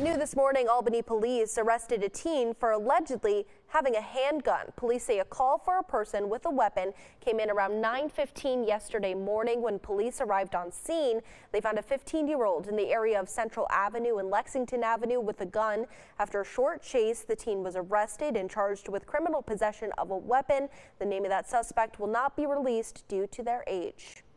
New this morning, Albany police arrested a teen for allegedly having a handgun. Police say a call for a person with a weapon came in around 9:15 yesterday morning. When police arrived on scene, they found a 15-year-old in the area of Central Avenue and Lexington Avenue with a gun. After a short chase, the teen was arrested and charged with criminal possession of a weapon. The name of that suspect will not be released due to their age.